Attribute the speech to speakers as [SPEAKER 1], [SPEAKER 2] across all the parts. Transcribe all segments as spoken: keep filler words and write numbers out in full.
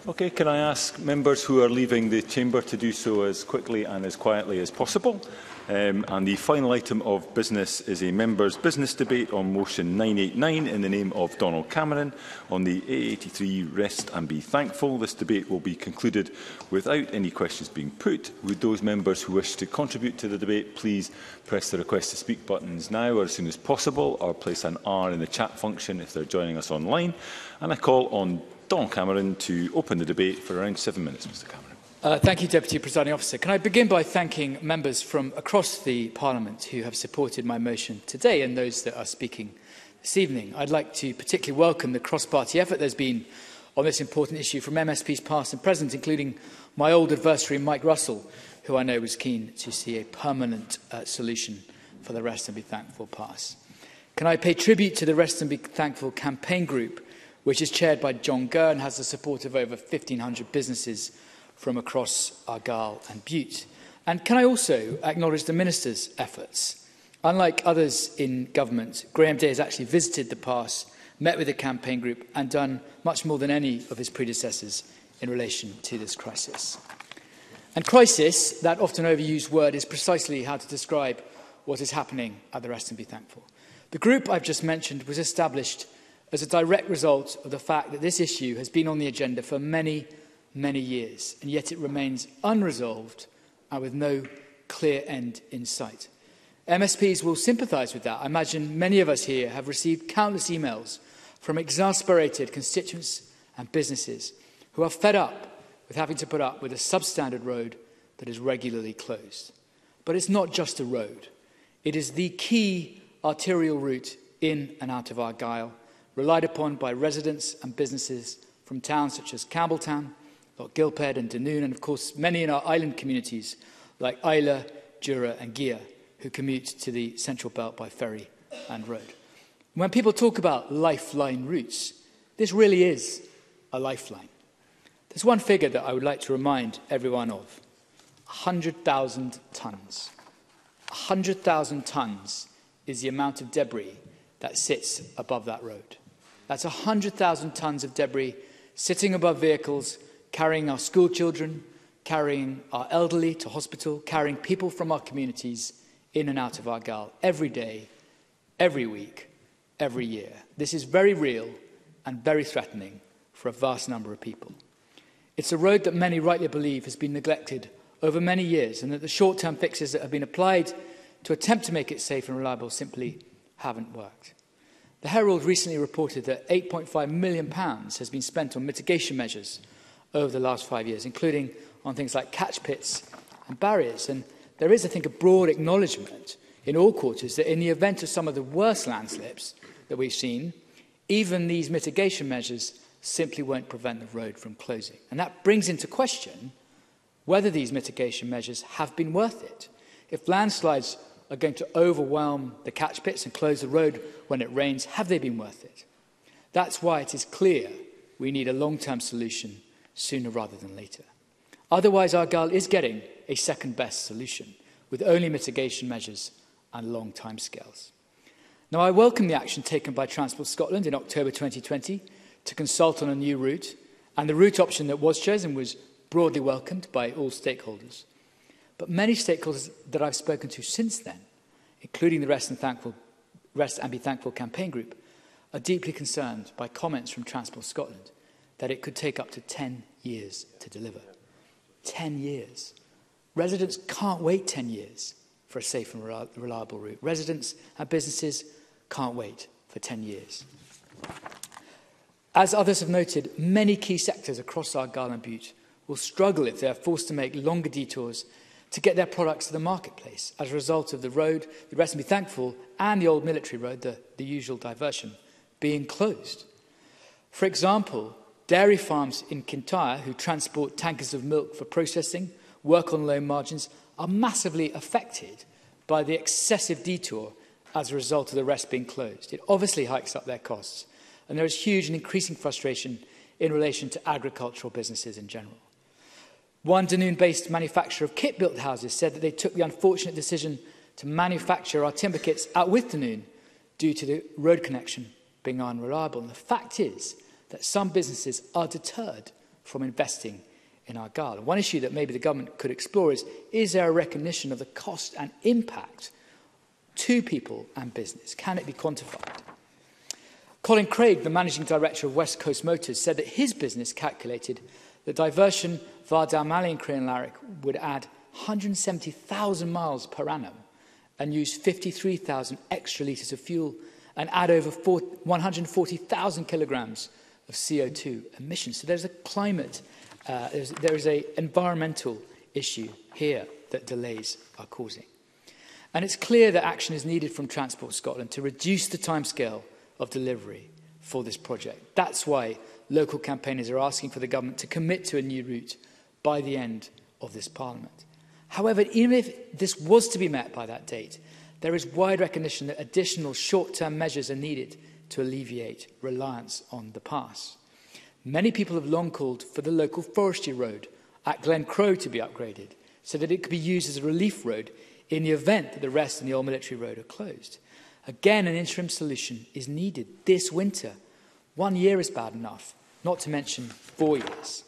[SPEAKER 1] Okay, can I ask members who are leaving the chamber to do so as quickly and as quietly as possible? Um, and the final item of business is a members' business debate on motion nine eight nine in the name of Donald Cameron on the A eighty-three Rest and Be Thankful. This debate will be concluded without any questions being put. Would those members who wish to contribute to the debate please press the request to speak buttons now or as soon as possible, or place an R in the chat function if they're joining us online. And I call on Donald Cameron to open the debate for around seven minutes, Mr Cameron.
[SPEAKER 2] Uh, thank you, Deputy Presiding Officer. Can I begin by thanking members from across the Parliament who have supported my motion today and those that are speaking this evening. I'd like to particularly welcome the cross-party effort there's been on this important issue from M S Ps past and present, including my old adversary, Mike Russell, who I know was keen to see a permanent uh, solution for the Rest and Be Thankful pass. Can I pay tribute to the Rest and Be Thankful campaign group, which is chaired by John Gurr and has the support of over fifteen hundred businesses from across Argyll and Bute. And can I also acknowledge the Minister's efforts? Unlike others in government, Graham Day has actually visited the pass, met with the campaign group and done much more than any of his predecessors in relation to this crisis. And crisis, that often overused word, is precisely how to describe what is happening at the Rest and Be Thankful. The group I've just mentioned was established as a direct result of the fact that this issue has been on the agenda for many many years, and yet it remains unresolved and with no clear end in sight. M S Ps will sympathise with that. I imagine many of us here have received countless emails from exasperated constituents and businesses who are fed up with having to put up with a substandard road that is regularly closed. But it's not just a road. It is the key arterial route in and out of Argyll, relied upon by residents and businesses from towns such as Campbelltown, Loch Gilphead and Dunoon, and of course many in our island communities like Islay, Jura and Gia, who commute to the Central Belt by ferry and road. When people talk about lifeline routes, this really is a lifeline. There's one figure that I would like to remind everyone of. one hundred thousand tonnes. one hundred thousand tonnes is the amount of debris that sits above that road. That's one hundred thousand tonnes of debris sitting above vehicles, carrying our school children, carrying our elderly to hospital, carrying people from our communities in and out of Argyll every day, every week, every year. This is very real and very threatening for a vast number of people. It's a road that many rightly believe has been neglected over many years, and that the short-term fixes that have been applied to attempt to make it safe and reliable simply haven't worked. The Herald recently reported that eight point five million pounds has been spent on mitigation measures over the last five years, including on things like catch pits and barriers. And there is, I think, a broad acknowledgement in all quarters that in the event of some of the worst landslips that we've seen, even these mitigation measures simply won't prevent the road from closing. And that brings into question whether these mitigation measures have been worth it. If landslides are going to overwhelm the catch pits and close the road when it rains, have they been worth it? That's why it is clear we need a long-term solution sooner rather than later. Otherwise, Argyll is getting a second-best solution, with only mitigation measures and long timescales. Now, I welcome the action taken by Transport Scotland in October twenty twenty to consult on a new route, and the route option that was chosen was broadly welcomed by all stakeholders. But many stakeholders that I've spoken to since then, including the Rest and, Thankful, Rest and Be Thankful campaign group, are deeply concerned by comments from Transport Scotland that it could take up to ten years to deliver. ten years. Residents can't wait ten years for a safe and reliable route. Residents and businesses can't wait for ten years. As others have noted, many key sectors across Argyll and Bute will struggle if they are forced to make longer detours to get their products to the marketplace as a result of the road, the Rest and Be Thankful, and the old military road, the, the usual diversion, being closed. For example, dairy farms in Kintyre, who transport tankers of milk for processing, work on low margins, are massively affected by the excessive detour as a result of the Rest being closed. It obviously hikes up their costs, and there is huge and increasing frustration in relation to agricultural businesses in general. One Dunoon-based manufacturer of kit-built houses said that they took the unfortunate decision to manufacture our timber kits out with Dunoon due to the road connection being unreliable. And the fact is that some businesses are deterred from investing in Argyll. One issue that maybe the government could explore is, is there a recognition of the cost and impact to people and business? Can it be quantified? Colin Craig, the managing director of West Coast Motors, said that his business calculated the diversion via Dalmally and Crianlarich would add one hundred seventy thousand miles per annum and use fifty-three thousand extra litres of fuel and add over one hundred forty thousand kilograms of C O two emissions. So there's a climate, uh, there's, there is an environmental issue here that delays are causing. And it's clear that action is needed from Transport Scotland to reduce the timescale of delivery for this project. That's why local campaigners are asking for the government to commit to a new route by the end of this Parliament. However, even if this was to be met by that date, there is wide recognition that additional short-term measures are needed to alleviate reliance on the pass. Many people have long called for the local forestry road at Glencroe to be upgraded so that it could be used as a relief road in the event that the rest and the Old Military Road are closed. Again, an interim solution is needed this winter. One year is bad enough, not to mention four years.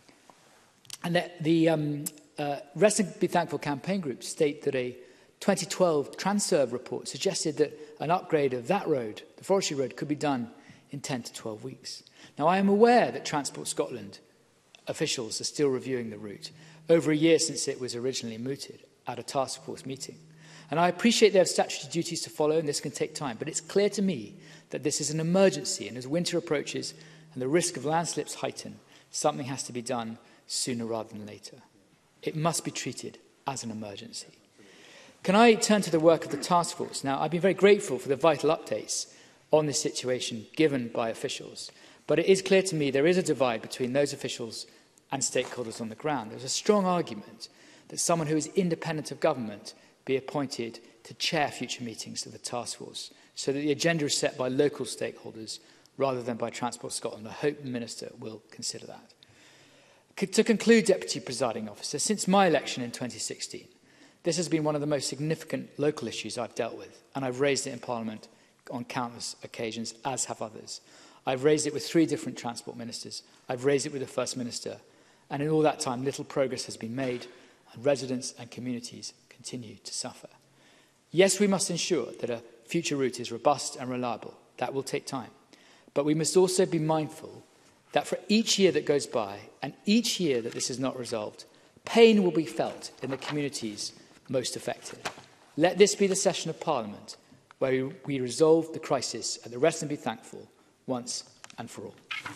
[SPEAKER 2] And the, the um, uh, Rest and Be Thankful campaign group state that a twenty twelve Transerve report suggested that an upgrade of that road, the forestry road, could be done in ten to twelve weeks. Now, I am aware that Transport Scotland officials are still reviewing the route, over a year since it was originally mooted at a task force meeting. And I appreciate they have statutory duties to follow, and this can take time, but it's clear to me that this is an emergency, and as winter approaches and the risk of landslips heighten, something has to be done sooner rather than later. It must be treated as an emergency. Can I turn to the work of the task force? Now, I've been very grateful for the vital updates on this situation given by officials, but it is clear to me there is a divide between those officials and stakeholders on the ground. There's a strong argument that someone who is independent of government be appointed to chair future meetings of the task force so that the agenda is set by local stakeholders rather than by Transport Scotland. I hope the Minister will consider that. C- to conclude, Deputy Presiding Officer, since my election in twenty sixteen, this has been one of the most significant local issues I've dealt with, and I've raised it in Parliament on countless occasions, as have others. I've raised it with three different transport ministers. I've raised it with the First Minister, and in all that time, little progress has been made, and residents and communities continue to suffer. Yes, we must ensure that a future route is robust and reliable. That will take time. But we must also be mindful that for each year that goes by and each year that this is not resolved, pain will be felt in the communities most affected. Let this be the session of Parliament where we, we resolve the crisis at the Rest and Be Thankful once and for all.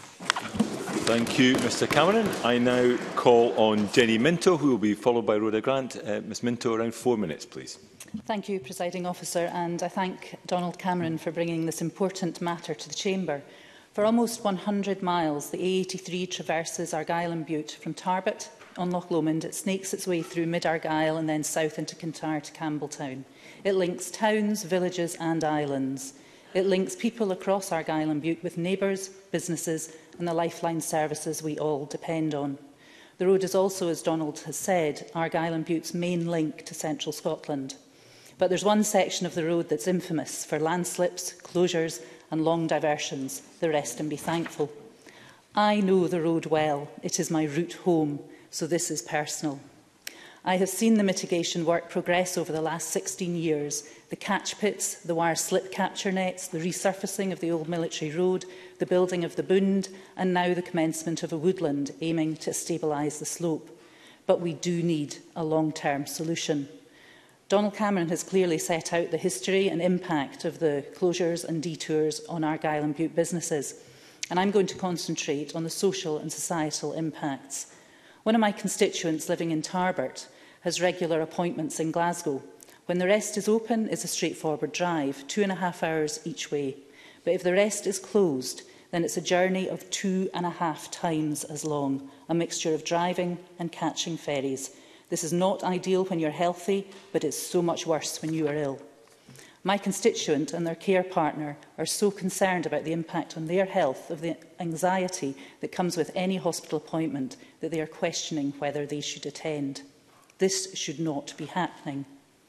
[SPEAKER 1] Thank you, Mr Cameron. I now call on Jenny Minto, who will be followed by Rhoda Grant. Uh, Ms Minto, around four minutes, please.
[SPEAKER 3] Thank you, Presiding Officer, and I thank Donald Cameron for bringing this important matter to the Chamber. For almost one hundred miles, the A eighty-three traverses Argyll and Bute from Tarbert on Loch Lomond. It snakes its way through mid-Argyll and then south into Kintyre to Campbelltown. It links towns, villages and islands. It links people across Argyll and Bute with neighbours, businesses and the lifeline services we all depend on. The road is also, as Donald has said, Argyll and Bute's main link to central Scotland. But there's one section of the road that's infamous for landslips, closures and long diversions, the Rest and Be Thankful. I know the road well. It is my route home, so this is personal. I have seen the mitigation work progress over the last sixteen years. The catch pits, the wire slip capture nets, the resurfacing of the Old Military Road, the building of the Bund, and now the commencement of a woodland aiming to stabilise the slope. But we do need a long-term solution. Donald Cameron has clearly set out the history and impact of the closures and detours on Argyll and Bute businesses, and I'm going to concentrate on the social and societal impacts. One of my constituents living in Tarbert has regular appointments in Glasgow. When the Rest is open, it's a straightforward drive, two and a half hours each way. But if the Rest is closed, then it's a journey of two and a half times as long, a mixture of driving and catching ferries. This is not ideal when you're healthy, but it's so much worse when you are ill. My constituent and their care partner are so concerned about the impact on their health of the anxiety that comes with any hospital appointment that they are questioning whether they should attend. This should not be happening.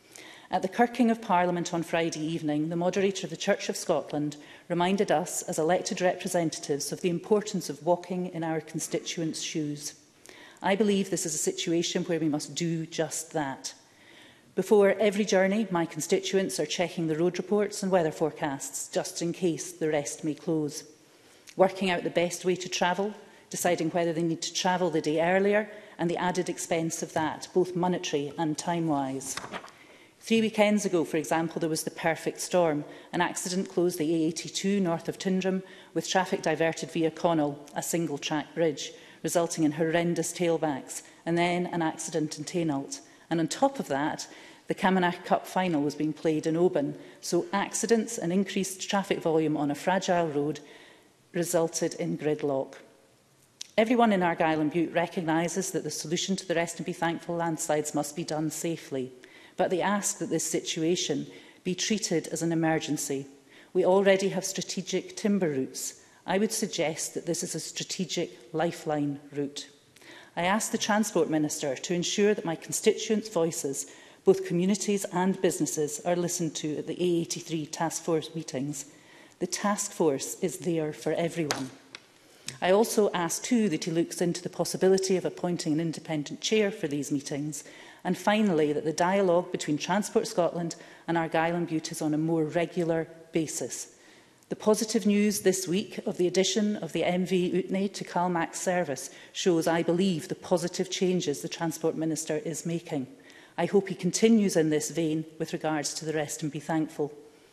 [SPEAKER 3] At the kirking of Parliament on Friday evening, the moderator of the Church of Scotland reminded us as elected representatives of the importance of walking in our constituents' shoes. I believe this is a situation where we must do just that. Before every journey, my constituents are checking the road reports and weather forecasts, just in case the rest may close. Working out the best way to travel, deciding whether they need to travel the day earlier, and the added expense of that, both monetary and time-wise. Three weekends ago, for example, there was the perfect storm. An accident closed the A eighty-two north of Tyndrum, with traffic diverted via Connell, a single-track bridge, resulting in horrendous tailbacks, and then an accident in Tainault. And on top of that, the Camanachd Cup final was being played in Oban, so accidents and increased traffic volume on a fragile road resulted in gridlock. Everyone in Argyll and Bute recognises that the solution to the Rest and Be Thankful landslides must be done safely, but they ask that this situation be treated as an emergency. We already have strategic timber routes. I would suggest that this is a strategic lifeline route. I ask the Transport Minister to ensure that my constituents' voices, both communities and businesses, are listened to at the A eighty-three Task Force meetings. The Task Force is there for everyone. I also ask too that he looks into the possibility of appointing an independent chair for these meetings, and finally that the dialogue between Transport Scotland and Argyll and Bute is on a more regular basis. The positive news this week of the addition of the M V A83to Calmac's service shows, I believe, the positive changes the Transport Minister is making. I hope he continues in this vein with regards to the Rest and Be Thankful.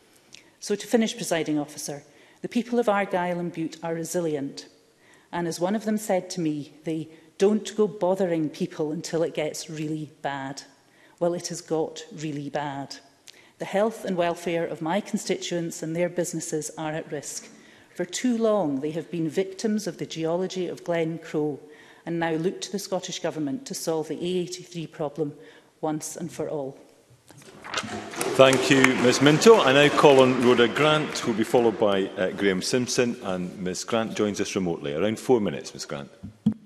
[SPEAKER 3] So to finish, Presiding Officer, the people of Argyll and Bute are resilient. And as one of them said to me, they don't go bothering people until it gets really bad. Well, it has got really bad. The health and welfare of my constituents and their businesses are at risk. For too long, they have been victims of the geology of Glen Crow and now look to the Scottish Government to solve the A eighty-three problem once and for all.
[SPEAKER 1] Thank you, Ms Minto. I now call on Rhoda Grant, who will be followed by uh, Graham Simpson, and Ms Grant joins us remotely. Around four minutes, Ms Grant.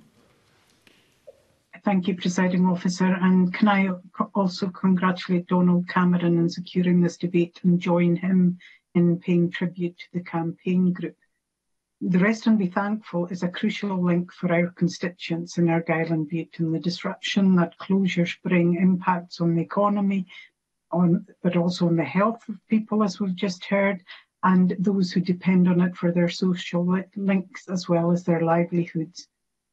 [SPEAKER 4] Thank you, Presiding Officer. And can I also congratulate Donald Cameron in securing this debate and join him in paying tribute to the campaign group. The Rest and Be Thankful is a crucial link for our constituents in Argyll and Bute, and the disruption that closures bring impacts on the economy, on, but also on the health of people, as we've just heard, and those who depend on it for their social links as well as their livelihoods.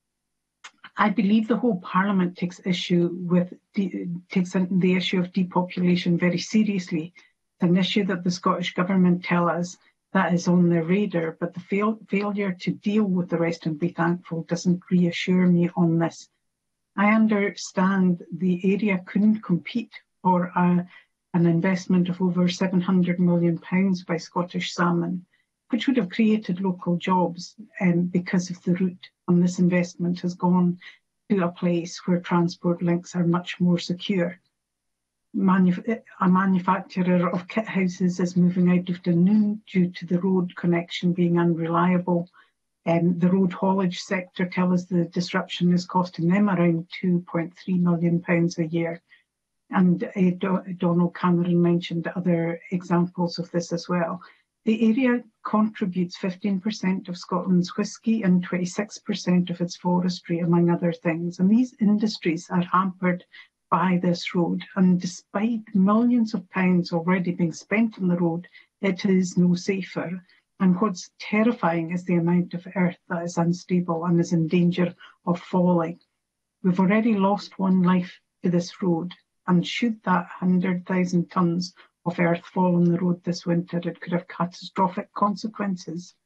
[SPEAKER 4] I believe the whole Parliament takes issue with takes the issue of depopulation very seriously. It's an issue that the Scottish Government tell us that is on their radar, but the fail failure to deal with the Rest and Be Thankful doesn't reassure me on this. I understand the area couldn't compete for a, an investment of over seven hundred million pounds by Scottish Salmon, which would have created local jobs um, because of the route, and this investment has gone to a place where transport links are much more secure. Manuf a manufacturer of kit houses is moving out of Dunoon due to the road connection being unreliable. Um, the road haulage sector tell us the disruption is costing them around two point three million pounds a year. And uh, Do Donald Cameron mentioned other examples of this as well. The area contributes fifteen percent of Scotland's whisky and twenty-six percent of its forestry, among other things. And these industries are hampered by this road. And despite millions of pounds already being spent on the road, it is no safer. And what's terrifying is the amount of earth that is unstable and is in danger of falling. We've already lost one life to this road. And should that one hundred thousand tonnes of earth fall on the road this winter, it could have catastrophic consequences.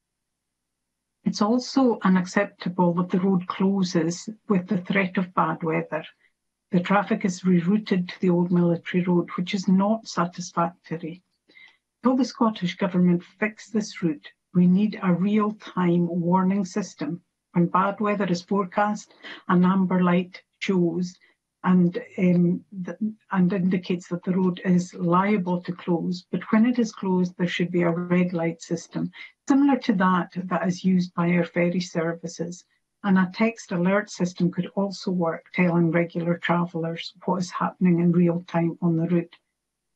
[SPEAKER 4] It's also unacceptable that the road closes with the threat of bad weather. The traffic is rerouted to the old military road, which is not satisfactory. Until the Scottish Government fix this route, we need a real-time warning system. When bad weather is forecast, an amber light shows and, um, and indicates that the road is liable to close. But when it is closed, there should be a red light system, similar to that that is used by our ferry services. And a text alert system could also work, telling regular travellers what is happening in real time on the route.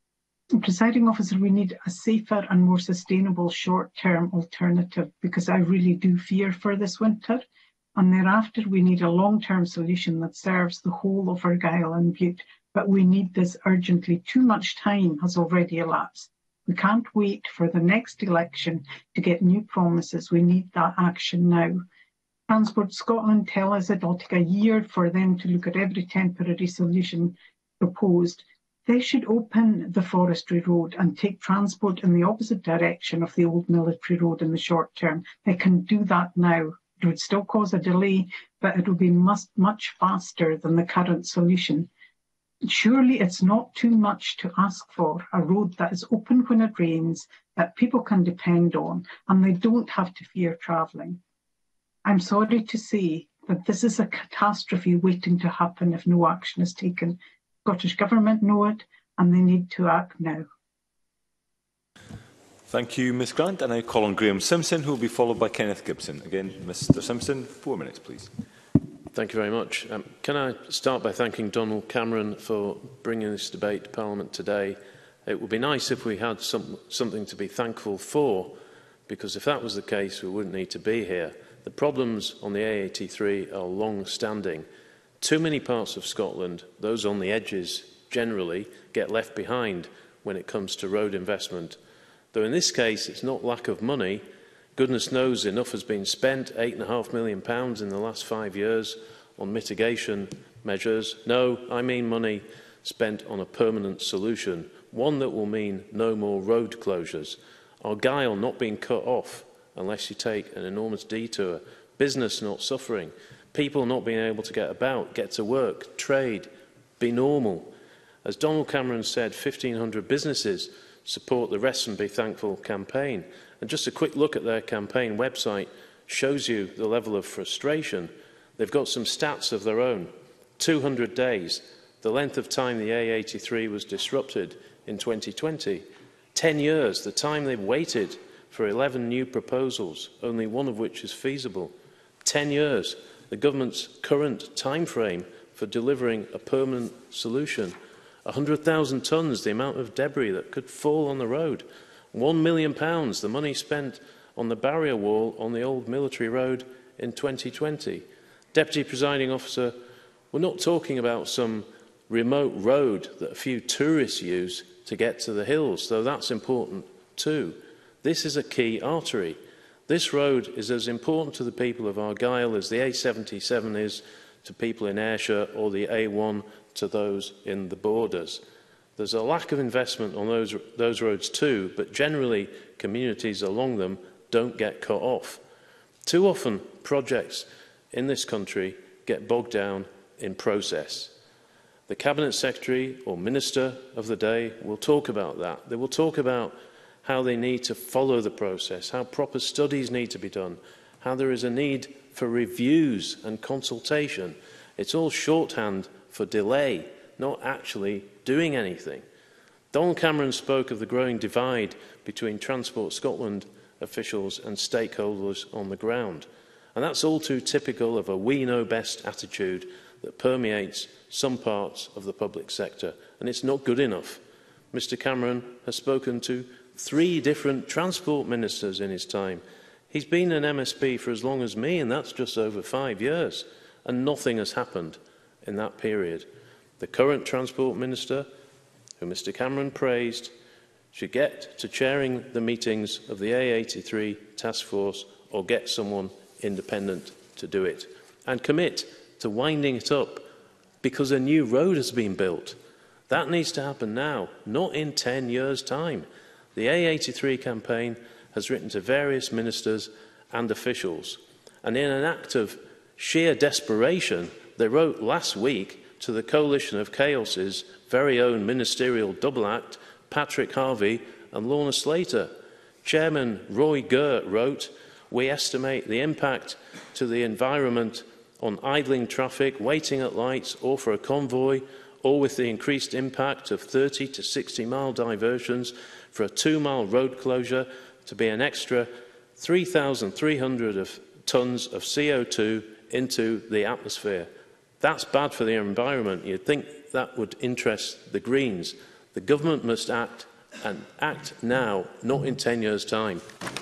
[SPEAKER 4] Presiding officer, we need a safer and more sustainable short-term alternative, because I really do fear for this winter. And thereafter, we need a long-term solution that serves the whole of Argyll and Bute. But we need this urgently. Too much time has already elapsed. We can't wait for the next election to get new promises. We need that action now. Transport Scotland tell us it'll take a year for them to look at every temporary solution proposed. They should open the forestry road and take transport in the opposite direction of the old military road in the short term. They can do that now. It would still cause a delay, but it would be much, much faster than the current solution. Surely it's not too much to ask for a road that is open when it rains, that people can depend on, and they don't have to fear travelling. I'm sorry to say that this is a catastrophe waiting to happen if no action is taken. Scottish Government know it, and they need to act now.
[SPEAKER 1] Thank you, Miz Grant. And I call on Graham Simpson, who will be followed by Kenneth Gibson. Again, Mr Simpson, four minutes, please.
[SPEAKER 5] Thank you very much. Um, can I start by thanking Donald Cameron for bringing this debate to Parliament today? It would be nice if we had some, something to be thankful for, because if that was the case, we wouldn't need to be here. The problems on the A eighty-three are long-standing. Too many parts of Scotland, those on the edges generally, get left behind when it comes to road investment. Though in this case, it's not lack of money. Goodness knows enough has been spent, eight and a half million pounds in the last five years on mitigation measures. No, I mean money spent on a permanent solution, one that will mean no more road closures. Argyll not being cut off unless you take an enormous detour, business not suffering, people not being able to get about, get to work, trade, be normal. As Donald Cameron said, fifteen hundred businesses support the Rest and Be Thankful campaign. And just a quick look at their campaign website shows you the level of frustration. They've got some stats of their own. two hundred days, the length of time the A eighty-three was disrupted in twenty twenty. ten years, the time they've waited for eleven new proposals, only one of which is feasible. ten years, the government's current time frame for delivering a permanent solution. one hundred thousand tonnes, the amount of debris that could fall on the road. one million pounds, the money spent on the barrier wall on the old military road in twenty twenty. Deputy Presiding Officer, we're not talking about some remote road that a few tourists use to get to the hills, though that's important too. This is a key artery. This road is as important to the people of Argyll as the A seventy-seven is to people in Ayrshire or the A one to those in the borders. There's a lack of investment on those, those roads too, but generally communities along them don't get cut off. Too often projects in this country get bogged down in process. The Cabinet Secretary or Minister of the day will talk about that. They will talk about how they need to follow the process, how proper studies need to be done, how there is a need for reviews and consultation. It's all shorthand for delay, not actually doing anything. Donald Cameron spoke of the growing divide between Transport Scotland officials and stakeholders on the ground. And that's all too typical of a we-know-best attitude that permeates some parts of the public sector. And it's not good enough. Mr Cameron has spoken to three different transport ministers in his time. He's been an M S P for as long as me, and that's just over five years. And nothing has happened in that period. The current Transport Minister, who Mr Cameron praised, should get to chairing the meetings of the A eighty-three task force or get someone independent to do it. And commit to winding it up because a new road has been built. That needs to happen now, not in ten years' time. The A eighty-three campaign has written to various ministers and officials. And in an act of sheer desperation, they wrote last week to the coalition of Chaos's very own ministerial double act, Patrick Harvey and Lorna Slater. Chairman Roy Gert wrote, "We estimate the impact to the environment on idling traffic, waiting at lights or for a convoy, or with the increased impact of thirty to sixty mile diversions for a two mile road closure to be an extra three thousand three hundred of tonnes of C O two into the atmosphere." That's bad for the environment. You'd think that would interest the Greens. The government must act and act now, not in ten years' time.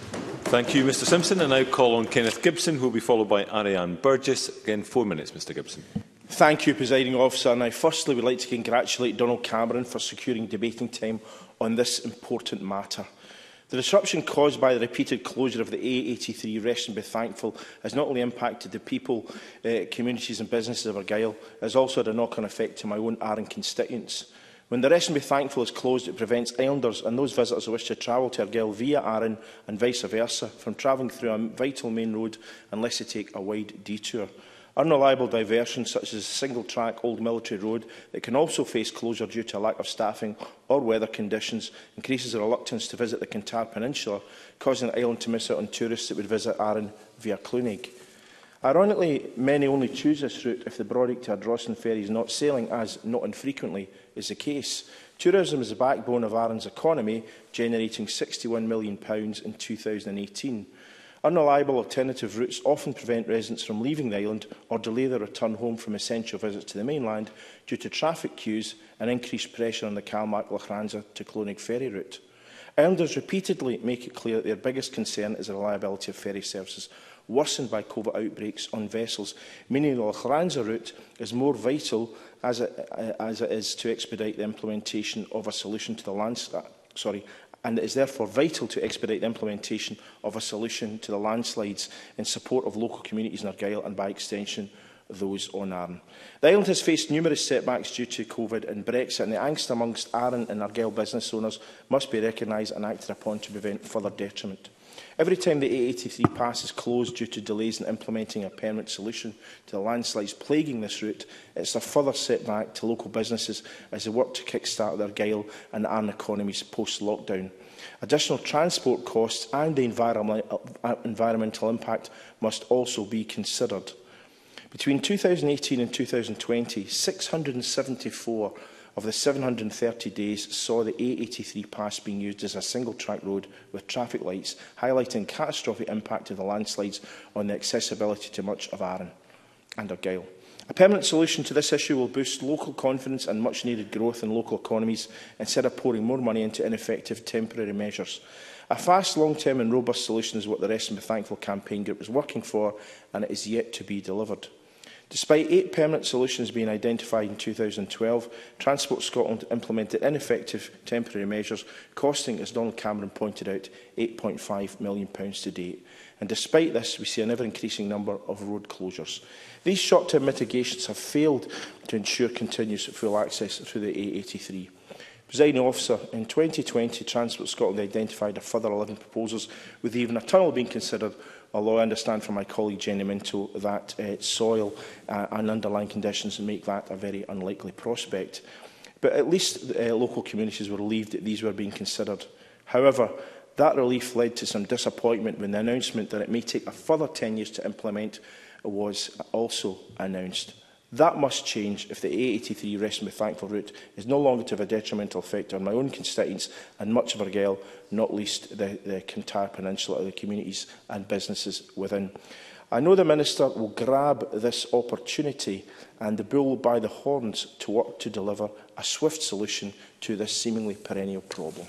[SPEAKER 1] Thank you, Mr Simpson. I now call on Kenneth Gibson, who will be followed by Ariane Burgess. Again, four minutes, Mr Gibson.
[SPEAKER 6] Thank you, Presiding Officer. And I firstly would like to congratulate Donald Cameron for securing debating time on this important matter. The disruption caused by the repeated closure of the A eighty-three, rest and be thankful, has not only impacted the people, uh, communities and businesses of Argyll, it has also had a knock-on effect to my own Arran constituents. When the rest and be thankful is closed, it prevents islanders and those visitors who wish to travel to Argyll via Arran and vice versa from travelling through a vital main road unless they take a wide detour. Unreliable diversions such as a single-track Old Military Road that can also face closure due to a lack of staffing or weather conditions increases the reluctance to visit the Kintyre Peninsula, causing the island to miss out on tourists that would visit Arran via Clunig. Ironically, many only choose this route if the Brodick to Ardrossan ferry is not sailing, as not infrequently is the case. Tourism is the backbone of Arran's economy, generating sixty-one million pounds in two thousand eighteen. Unreliable alternative routes often prevent residents from leaving the island or delay their return home from essential visits to the mainland due to traffic queues and increased pressure on the Calmac-Lochranza to Clonig ferry route. Islanders repeatedly make it clear that their biggest concern is the reliability of ferry services, worsened by COVID outbreaks on vessels, meaning the Lochranza route is more vital as it, uh, as it is to expedite the implementation of a solution to the landslide. Sorry, and it is therefore vital to expedite the implementation of a solution to the landslides in support of local communities in Argyll and, by extension, those on Arran. The island has faced numerous setbacks due to COVID and Brexit, and the angst amongst Arran and Argyll business owners must be recognised and acted upon to prevent further detriment. Every time the A eighty-three pass is closed due to delays in implementing a permanent solution to the landslides plaguing this route, it's a further setback to local businesses as they work to kick-start their Argyll and Arran economies post-lockdown. Additional transport costs and the environmental impact must also be considered. Between two thousand eighteen and two thousand twenty, six hundred and seventy-four of the seven hundred and thirty days saw the A eighty-three pass being used as a single-track road with traffic lights, highlighting the catastrophic impact of the landslides on the accessibility to much of Arran and Argyll. A permanent solution to this issue will boost local confidence and much-needed growth in local economies instead of pouring more money into ineffective temporary measures. A fast, long-term and robust solution is what the Rest and Be Thankful campaign group is working for, and it is yet to be delivered. Despite eight permanent solutions being identified in two thousand twelve, Transport Scotland implemented ineffective temporary measures, costing, as Donald Cameron pointed out, eight point five million pounds to date. And despite this, we see an ever-increasing number of road closures. These short-term mitigations have failed to ensure continuous full access through the A eighty-three. Presiding Officer, in twenty twenty, Transport Scotland identified a further eleven proposals, with even a tunnel being considered, although I understand from my colleague Jenny Minto that uh, soil uh, and underlying conditions make that a very unlikely prospect. But at least uh, local communities were relieved that these were being considered. However, that relief led to some disappointment when the announcement that it may take a further ten years to implement was also announced. That must change if the A eighty-three Rest and Be Thankful route is no longer to have a detrimental effect on my own constituents and much of Argyll, not least the, the Kintyre Peninsula, the communities and businesses within. I know the Minister will grab this opportunity and the bull by the horns to work to deliver a swift solution to this seemingly perennial problem.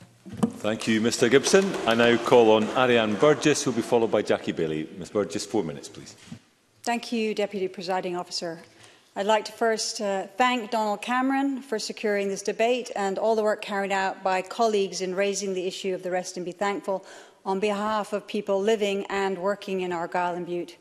[SPEAKER 1] Thank you, Mr Gibson. I now call on Ariane Burgess, who will be followed by Jackie Bailey. Ms Burgess, four minutes, please.
[SPEAKER 7] Thank you, Deputy Presiding Officer. I'd like to first uh, thank Donald Cameron for securing this debate and all the work carried out by colleagues in raising the issue of the Rest and Be Thankful on behalf of people living and working in Argyll and Bute.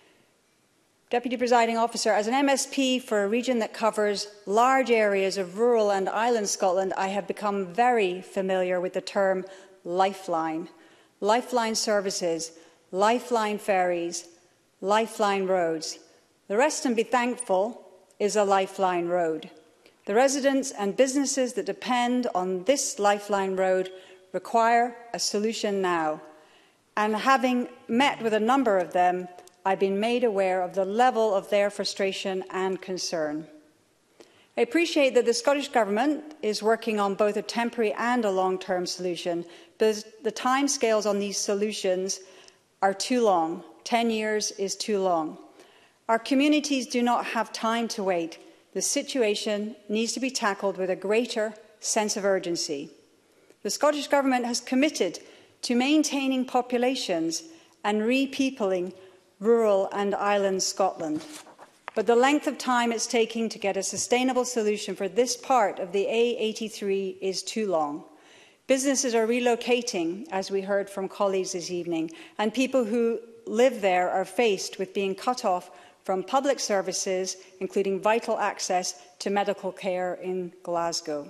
[SPEAKER 7] Deputy Presiding Officer, as an M S P for a region that covers large areas of rural and island Scotland, I have become very familiar with the term lifeline. Lifeline services, lifeline ferries, lifeline roads. The Rest and Be Thankful is a lifeline road. The residents and businesses that depend on this lifeline road require a solution now. And having met with a number of them, I've been made aware of the level of their frustration and concern. I appreciate that the Scottish Government is working on both a temporary and a long-term solution, but the timescales on these solutions are too long. Ten years is too long. Our communities do not have time to wait. The situation needs to be tackled with a greater sense of urgency. The Scottish Government has committed to maintaining populations and repeopling rural and island Scotland. But the length of time it's taking to get a sustainable solution for this part of the A eighty-three is too long. Businesses are relocating, as we heard from colleagues this evening, and people who live there are faced with being cut off from public services, including vital access to medical care in Glasgow.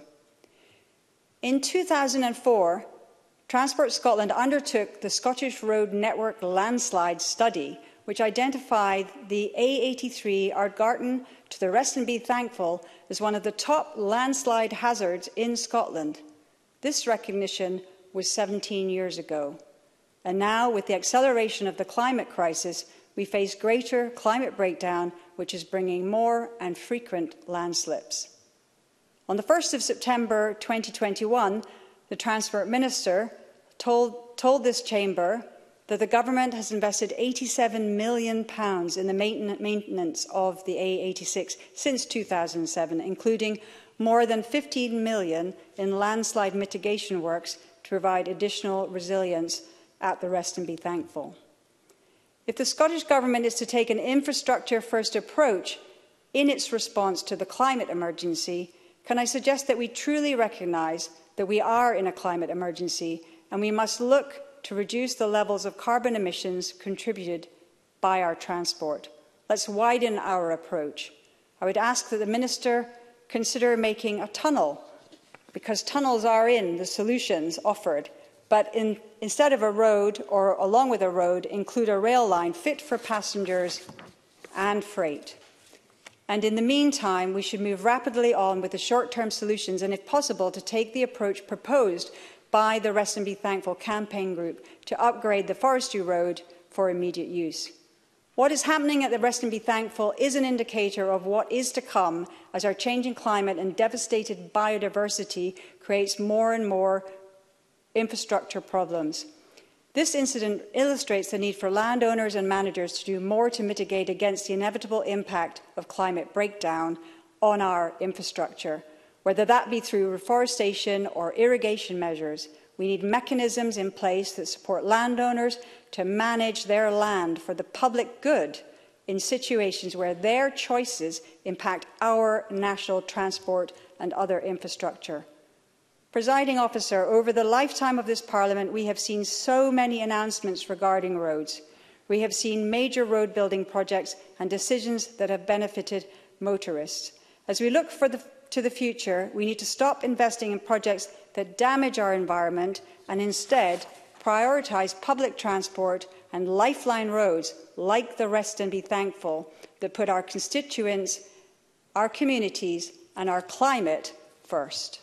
[SPEAKER 7] In two thousand four, Transport Scotland undertook the Scottish Road Network Landslide Study, which identified the A eighty-three Ardgarten to the Reston Be Thankful as one of the top landslide hazards in Scotland. This recognition was seventeen years ago. And now, with the acceleration of the climate crisis, we face greater climate breakdown, which is bringing more and frequent landslips. On the first of September twenty twenty-one, the Transport Minister told, told this chamber that the government has invested eighty-seven million pounds in the maintenance of the A eighty-six since two thousand seven, including more than fifteen million pounds in landslide mitigation works to provide additional resilience at the Reston Be Thankful. If the Scottish Government is to take an infrastructure-first approach in its response to the climate emergency, can I suggest that we truly recognise that we are in a climate emergency and we must look to reduce the levels of carbon emissions contributed by our transport. Let's widen our approach. I would ask that the Minister consider making a tunnel, because tunnels are in the solutions offered, but in, instead of a road or along with a road, include a rail line fit for passengers and freight. And in the meantime, we should move rapidly on with the short-term solutions and, if possible, to take the approach proposed by the Reston Be Thankful campaign group to upgrade the Forestry Road for immediate use. What is happening at the Reston Be Thankful is an indicator of what is to come as our changing climate and devastated biodiversity creates more and more infrastructure problems. This incident illustrates the need for landowners and managers to do more to mitigate against the inevitable impact of climate breakdown on our infrastructure, whether that be through reforestation or irrigation measures. We need mechanisms in place that support landowners to manage their land for the public good in situations where their choices impact our national transport and other infrastructure. Presiding Officer, over the lifetime of this Parliament, we have seen so many announcements regarding roads. We have seen major road building projects and decisions that have benefited motorists. As we look for the, to the future, we need to stop investing in projects that damage our environment and instead prioritise public transport and lifeline roads like the Reston Be Thankful that put our constituents, our communities and our climate first.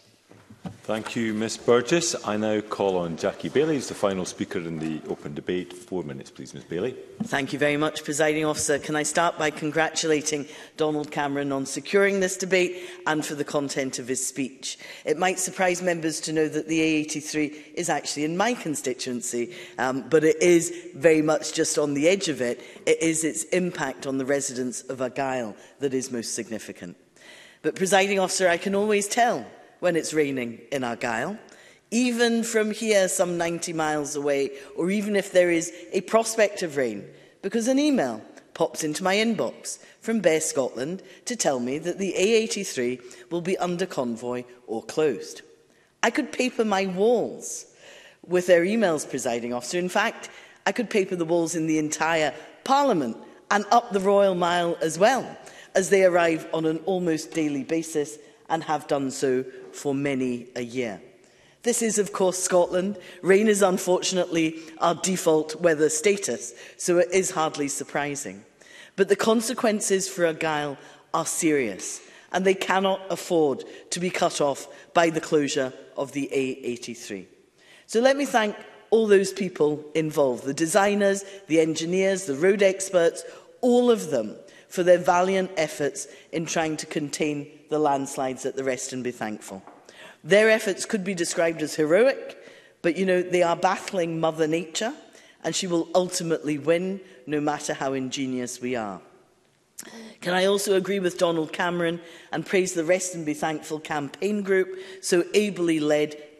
[SPEAKER 1] Thank you, Miz Burgess. I now call on Jackie Bailey as the final speaker in the open debate. Four minutes, please, Miz Bailey.
[SPEAKER 8] Thank you very much, Presiding Officer. Can I start by congratulating Donald Cameron on securing this debate and for the content of his speech. It might surprise members to know that the A eighty-three is actually in my constituency, um, but it is very much just on the edge of it. It is its impact on the residents of Argyll that is most significant. But, Presiding Officer, I can always tell when it's raining in Argyll, even from here some ninety miles away, or even if there is a prospect of rain, because an email pops into my inbox from Bear Scotland to tell me that the A eighty-three will be under convoy or closed. I could paper my walls with their emails, Presiding Officer. In fact, I could paper the walls in the entire Parliament and up the Royal Mile as well, as they arrive on an almost daily basis and have done so for many a year. This is, of course, Scotland. Rain is unfortunately our default weather status, so it is hardly surprising. But the consequences for Argyll are serious, and they cannot afford to be cut off by the closure of the A eighty-three. So let me thank all those people involved, the designers, the engineers, the road experts, all of them, for their valiant efforts in trying to contain the landslides at the Reston Be Thankful. Their efforts could be described as heroic, but, you know, they are battling Mother Nature, and she will ultimately win, no matter how ingenious we are. Can I also agree with Donald Cameron and praise the Reston Be Thankful campaign group, so ably led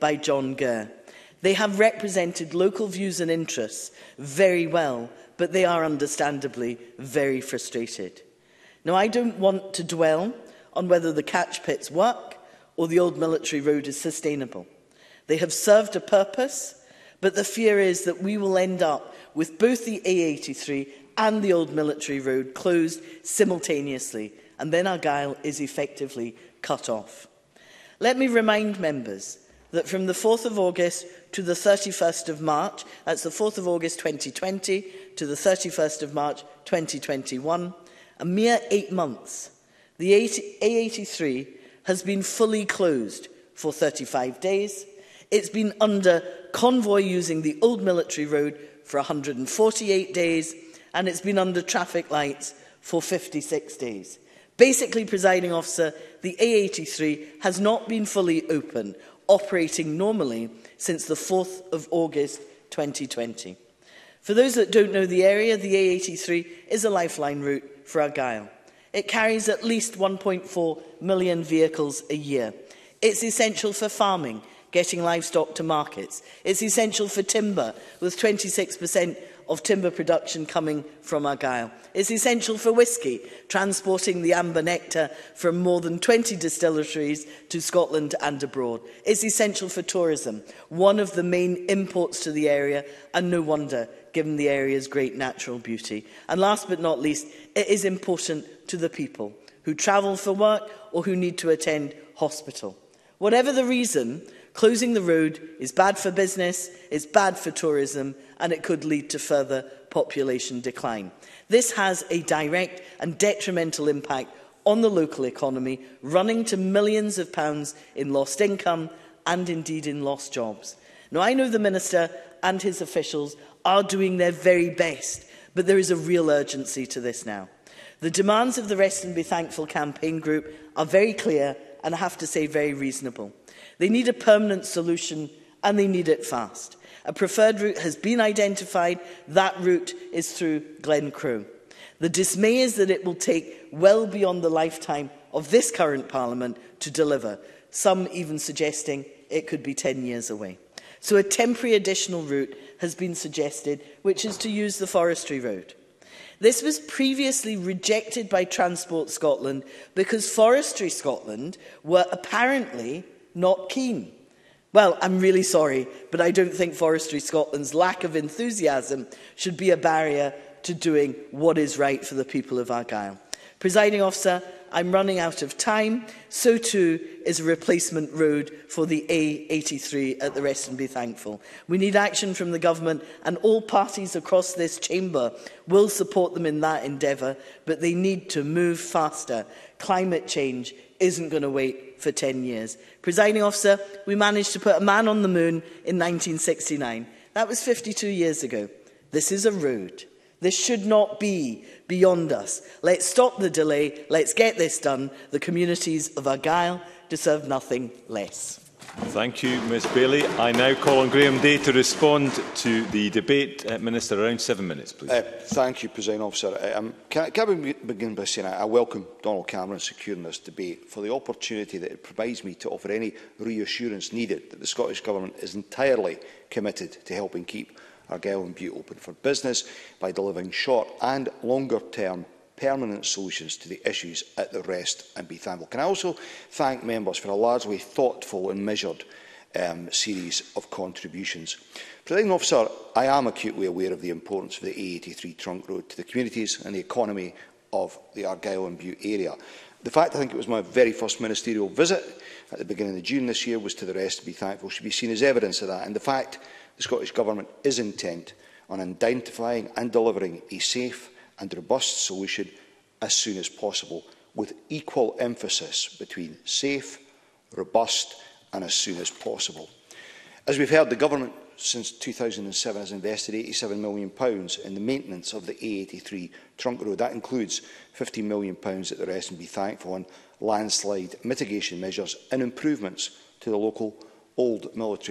[SPEAKER 8] by John Gurr. They have represented local views and interests very well, but they are understandably very frustrated. Now, I don't want to dwell on whether the catch pits work or the old military road is sustainable. They have served a purpose, but the fear is that we will end up with both the A eighty-three and the old military road closed simultaneously, and then Argyll is effectively cut off. Let me remind members that from the fourth of August to the thirty-first of March, that's the fourth of August twenty twenty to the thirty-first of March twenty twenty-one, a mere eight months, the A eighty-three has been fully closed for thirty-five days. It's been under convoy using the old military road for one hundred forty-eight days, and it's been under traffic lights for fifty-six days. Basically, presiding officer, the A eighty-three has not been fully open, operating normally since the fourth of August twenty twenty. For those that don't know the area, the A eighty-three is a lifeline route for Argyll. It carries at least one point four million vehicles a year. It's essential for farming, getting livestock to markets. It's essential for timber, with twenty-six percent of timber production coming from Argyll. It's essential for whisky, transporting the amber nectar from more than twenty distilleries to Scotland and abroad. It's essential for tourism, one of the main imports to the area, and no wonder, given the area's great natural beauty. And last but not least, it is important to the people who travel for work or who need to attend hospital. Whatever the reason, closing the road is bad for business, it's bad for tourism, and it could lead to further population decline. This has a direct and detrimental impact on the local economy, running to millions of pounds in lost income and indeed in lost jobs. Now, I know the Minister and his officials are doing their very best, but there is a real urgency to this now. The demands of the Rest and Be Thankful campaign group are very clear and, I have to say, very reasonable. They need a permanent solution, and they need it fast. A preferred route has been identified. That route is through Glencroe. The dismay is that it will take well beyond the lifetime of this current Parliament to deliver, some even suggesting it could be ten years away. So a temporary additional route has been suggested, which is to use the forestry road. This was previously rejected by Transport Scotland because Forestry Scotland were apparently not keen. Well, I'm really sorry, but I don't think Forestry Scotland's lack of enthusiasm should be a barrier to doing what is right for the people of Argyll. Presiding officer, I'm running out of time. So too is a replacement road for the A eighty-three at the Rest and Be Thankful. We need action from the government, and all parties across this chamber will support them in that endeavour, but they need to move faster. Climate change isn't going to wait for ten years. Presiding officer, we managed to put a man on the moon in nineteen sixty-nine. That was fifty-two years ago. This is a road. This should not be beyond us. Let's stop the delay. Let's get this done. The communities of Argyll deserve nothing less.
[SPEAKER 1] Thank you, Ms Bailey. I now call on Graham Day to respond to the debate. Uh, Minister, around seven minutes, please. Uh,
[SPEAKER 9] thank you, Presiding Officer. Um, can, can I begin by saying I, I welcome Donald Cameron securing this debate for the opportunity that it provides me to offer any reassurance needed that the Scottish Government is entirely committed to helping keep Argyll and Bute open for business by delivering short and longer-term permanent solutions to the issues at the Rest and Be Thankful. Can I also thank members for a largely thoughtful and measured um, series of contributions. Presiding Officer, I am acutely aware of the importance of the A eighty-three trunk road to the communities and the economy of the Argyll and Bute area. The fact I think it was my very first ministerial visit at the beginning of June this year was to the Rest and Be Thankful should be seen as evidence of that, and the fact the Scottish Government is intent on identifying and delivering a safe and robust solution as soon as possible, with equal emphasis between safe, robust and as soon as possible. As we've heard, the Government since two thousand seven has invested eighty-seven million pounds in the maintenance of the A eighty-three trunk road. That includes fifteen million pounds at the Rest and Be Thankful on landslide mitigation measures and improvements to the local Old Military Road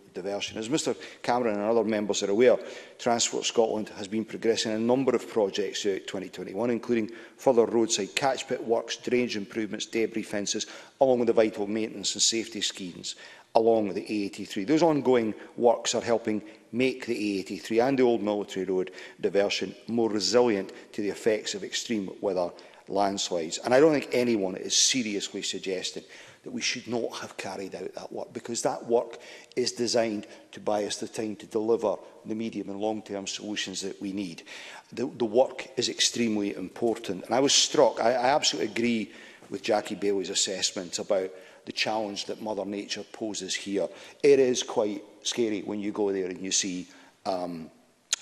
[SPEAKER 9] diversion. As Mr Cameron and other members are aware, Transport Scotland has been progressing a number of projects throughout twenty twenty-one, including further roadside catch pit works, drainage improvements, debris fences, along with the vital maintenance and safety schemes along the A eighty-three. Those ongoing works are helping make the A eighty-three and the Old Military Road diversion more resilient to the effects of extreme weather landslides. And I don't think anyone is seriously suggesting that we should not have carried out that work, because that work is designed to buy us the time to deliver the medium and long-term solutions that we need. The, the work is extremely important. And I was struck, I, I absolutely agree with Jackie Bailey's assessment about the challenge that Mother Nature poses here. It is quite scary when you go there and you see um,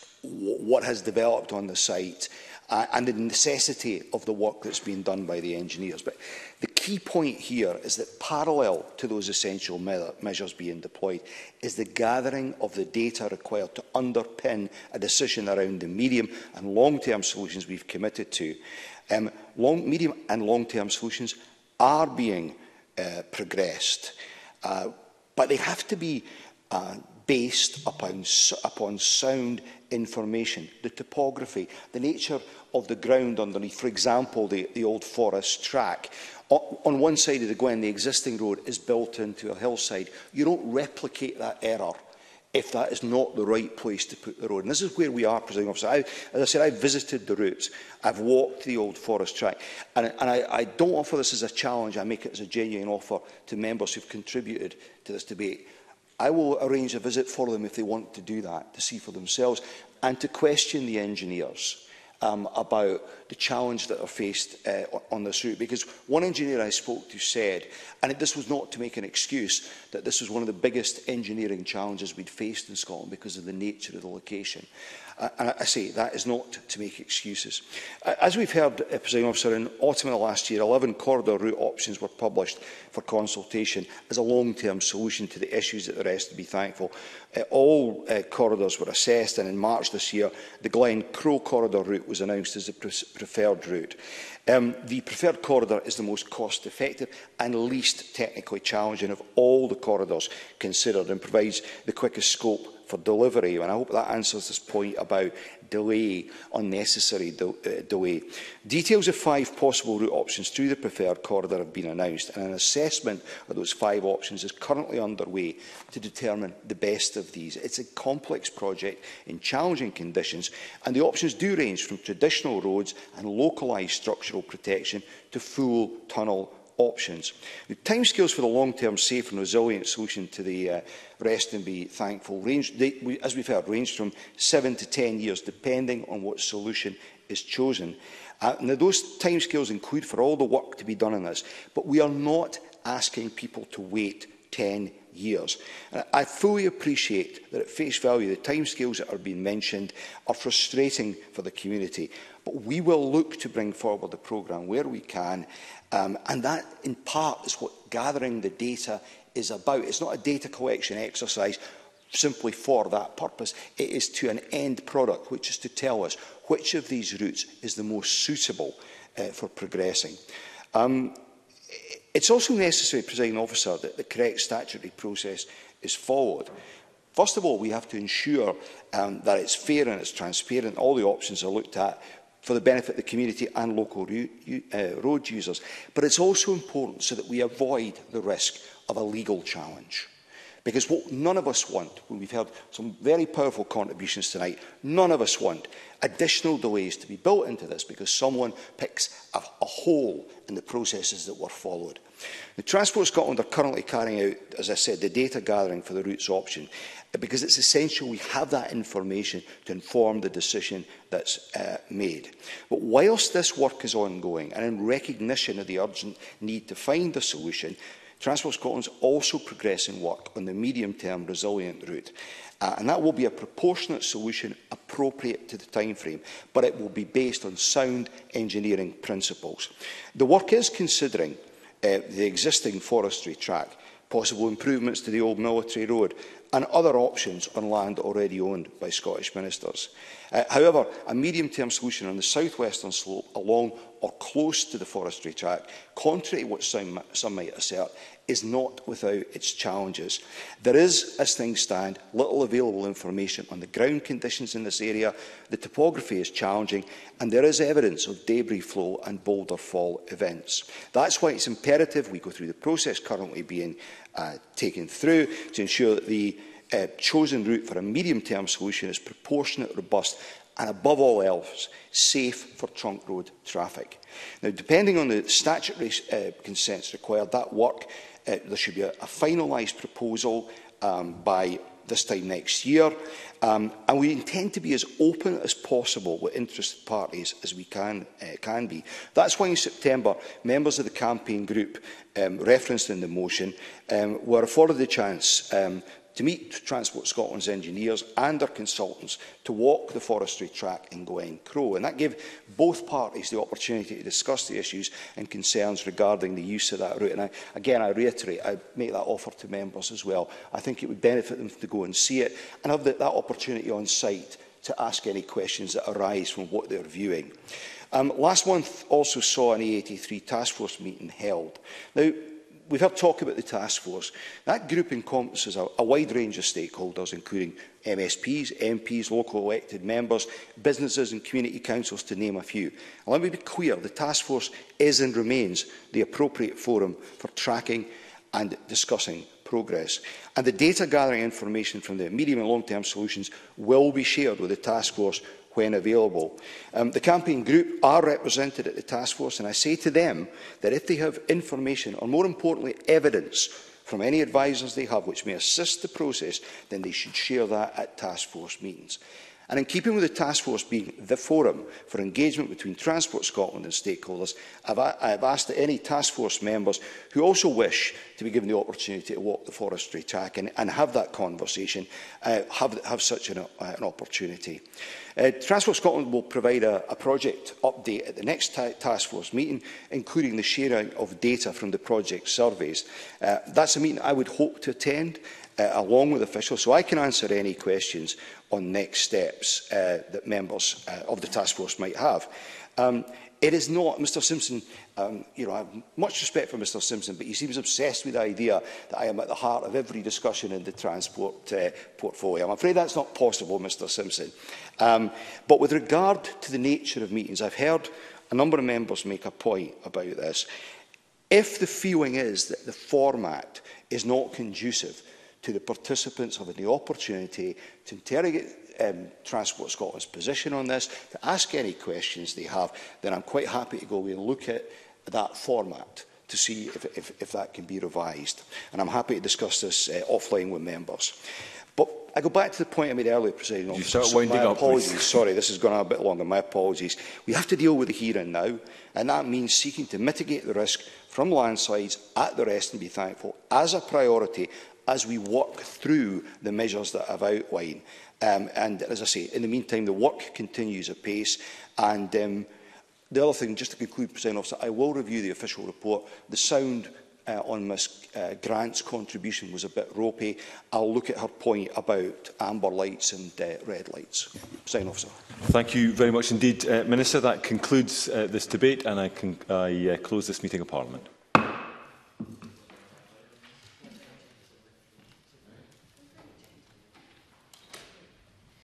[SPEAKER 9] what has developed on the site uh, and the necessity of the work that's been done by the engineers. But the key point here is that parallel to those essential me measures being deployed is the gathering of the data required to underpin a decision around the medium and long-term solutions we've committed to. Um, long, medium and long-term solutions are being uh, progressed, uh, but they have to be uh, based upon, upon sound information, the topography, the nature of the ground underneath. For example, the, the old forest track. O on one side of the Gwen, the existing road is built into a hillside. You don't replicate that error if that is not the right place to put the road. And this is where we are, Presiding Officer. I, as I said, I've visited the routes. I've walked the old forest track. And, and I, I don't offer this as a challenge. I make it as a genuine offer to members who've contributed to this debate. I will arrange a visit for them if they want to do that, to see for themselves, and to question the engineers um, about the challenge that are faced uh, on this route. Because one engineer I spoke to said, and this was not to make an excuse, that this was one of the biggest engineering challenges we'd faced in Scotland because of the nature of the location. Uh, and I say that is not to make excuses. Uh, as we've heard, uh, Presiding Officer, in autumn of last year, eleven corridor route options were published for consultation as a long-term solution to the issues that the rest to be thankful. Uh, all uh, corridors were assessed, and in March this year, the Glen Crow corridor route was announced as the pre preferred route. Um, the preferred corridor is the most cost-effective and least technically challenging of all the corridors considered, and provides the quickest scope for delivery. And I hope that answers this point about delay, unnecessary de uh, delay. Details of five possible route options through the preferred corridor have been announced, and an assessment of those five options is currently underway to determine the best of these. It's a complex project in challenging conditions, and the options do range from traditional roads and localised structural protection to full tunnel options. The timescales for the long-term safe and resilient solution to the uh, rest and be thankful range, they, we, as we've heard, range from seven to ten years, depending on what solution is chosen. Uh, now, those timescales include for all the work to be done on this, but we are not asking people to wait ten years. And I fully appreciate that at face value, the timescales that are being mentioned are frustrating for the community, but we will look to bring forward the programme where we can. Um, and that, in part, is what gathering the data is about. It's not a data collection exercise simply for that purpose. It is to an end product, which is to tell us which of these routes is the most suitable uh, for progressing. Um, it's also necessary, Presiding Officer, that the correct statutory process is followed. First of all, we have to ensure um, that it's fair and it's transparent. All the options are looked at for the benefit of the community and local uh, road users. But it's also important so that we avoid the risk of a legal challenge. Because what none of us want, when we've heard some very powerful contributions tonight, none of us want additional delays to be built into this because someone picks a, a hole in the processes that were followed. The Transport Scotland are currently carrying out, as I said, the data gathering for the routes option, because it's essential we have that information to inform the decision that's uh, made. But whilst this work is ongoing, and in recognition of the urgent need to find a solution, Transport Scotland is also progressing work on the medium-term resilient route. Uh, and that will be a proportionate solution appropriate to the timeframe, but it will be based on sound engineering principles. The work is considering uh, the existing forestry track, possible improvements to the old military road and other options on land already owned by Scottish ministers. Uh, however, a medium-term solution on the south-western slope along or close to the forestry track, contrary to what some, some might assert, is not without its challenges. There is, as things stand, little available information on the ground conditions in this area, the topography is challenging, and there is evidence of debris flow and boulder fall events. That's why it's imperative we go through the process currently being uh, taken through to ensure that the uh, chosen route for a medium-term solution is proportionate, robust, and above all else, safe for trunk road traffic. Now, depending on the statutory uh, consents required, that work, uh, there should be a, a finalised proposal um, by this time next year, um, and we intend to be as open as possible with interested parties as we can, uh, can be. That's why in September, members of the campaign group um, referenced in the motion um, were afforded the chance um, to meet Transport Scotland's engineers and their consultants to walk the forestry track in Glen Crow. And that gave both parties the opportunity to discuss the issues and concerns regarding the use of that route. And I, again, I reiterate, I make that offer to members as well. I think it would benefit them to go and see it and have the, that opportunity on site to ask any questions that arise from what they're viewing. Um, last month also saw an A eighty-three task force meeting held. Now, we've heard talk about the task force. That group encompasses a, a wide range of stakeholders, including M S Ps, M Ps, local elected members, businesses and community councils, to name a few. And let me be clear, the task force is and remains the appropriate forum for tracking and discussing progress. And the data gathering information from the medium and long-term solutions will be shared with the task force when available. Um, the campaign group are represented at the task force, and I say to them that if they have information, or more importantly evidence, from any advisers they have which may assist the process, then they should share that at task force meetings. And in keeping with the task force being the forum for engagement between Transport Scotland and stakeholders, I've, I've asked that any task force members who also wish to be given the opportunity to walk the forestry track and, and have that conversation, uh, have, have such an, uh, an opportunity. Uh, Transport Scotland will provide a, a project update at the next ta task force meeting, including the sharing of data from the project surveys. Uh, that's a meeting I would hope to attend, uh, along with officials, so I can answer any questions on next steps uh, that members uh, of the task force might have. Um, it is not, Mr Simpson, um, you know, I have much respect for Mr Simpson, but he seems obsessed with the idea that I am at the heart of every discussion in the transport uh, portfolio. I'm afraid that's not possible, Mr Simpson. Um, but with regard to the nature of meetings, I've heard a number of members make a point about this. If the feeling is that the format is not conducive to the participants having the opportunity to interrogate um, Transport Scotland's position on this, to ask any questions they have, then I'm quite happy to go away and look at that format to see if, if, if that can be revised. And I'm happy to discuss this uh, offline with members. But I go back to the point I made earlier, Presiding Officer.
[SPEAKER 1] You start winding
[SPEAKER 9] my
[SPEAKER 1] up,
[SPEAKER 9] apologies.
[SPEAKER 1] please. Sorry,
[SPEAKER 9] Sorry, this has gone on a bit longer. My apologies. We have to deal with the here and now, and that means seeking to mitigate the risk from landslides at the Rest and Be Thankful as a priority as we work through the measures that I've outlined. Um, and as I say, in the meantime, the work continues apace. And um, the other thing, just to conclude, Presiding Officer, I will review the official report. The sound uh, on Miz Uh, Grant's contribution was a bit ropey. I'll look at her point about amber lights and uh, red lights. Presiding Officer.
[SPEAKER 1] Thank you very much indeed, uh, Minister. That concludes uh, this debate, and I, can, I uh, close this meeting of Parliament.